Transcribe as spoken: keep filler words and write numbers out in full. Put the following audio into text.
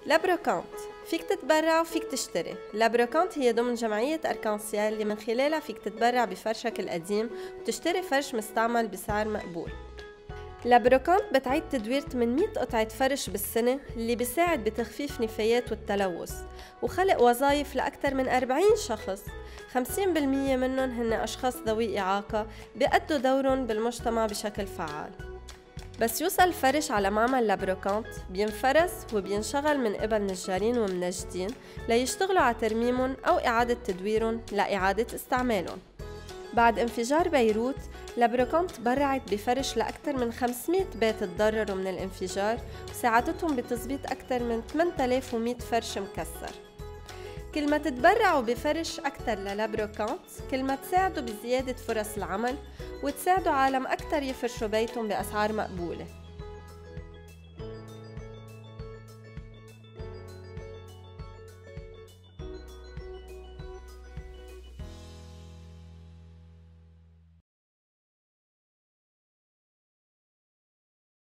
لابروكانت فيك تتبرع وفيك تشتري. لابروكانت هي ضمن جمعية أركانسيال اللي من خلالها فيك تتبرع بفرشك القديم وتشتري فرش مستعمل بسعر مقبول. لابروكانت بتعيد تدوير ثمانمية قطعة فرش بالسنة اللي بيساعد بتخفيف نفايات والتلوث وخلق وظائف لأكثر من أربعين شخص، خمسين بالمية منهم هن أشخاص ذوي إعاقة بيأدوا دورهم بالمجتمع بشكل فعال. بس يوصل الفرش على معمل لابروكانت بينفرز وبينشغل من قبل نجارين ومنجدين ليشتغلوا على ترميمهم أو إعادة تدويرهم لإعادة استعمالهم. بعد انفجار بيروت، لابروكانت برعت بفرش لأكثر من خمسمية بيت تضرروا من الانفجار وساعدتهم بتظبيط أكثر من ثمانية آلاف ومية فرش مكسر. كل ما تتبرعوا بفرش أكثر للابروكانت كل ما تساعدوا بزيادة فرص العمل وتساعدوا عالم أكثر يفرشوا بيتهم بأسعار مقبولة.